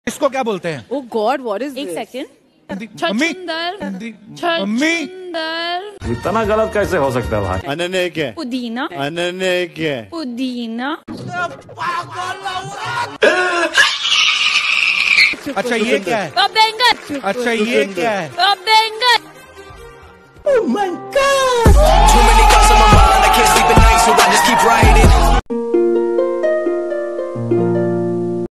इसको क्या बोलते हैं? Oh God, what is एक this? सेकंड। मम्मी मम्मी छछुंदर इतना गलत कैसे हो सकता है भाई? अनन्य क्या है? पुदीना अनन्य क्या है? पुदीना। अच्छा ये क्या है? बैंगन। अच्छा ये क्या है? बैंगन। Oh my God!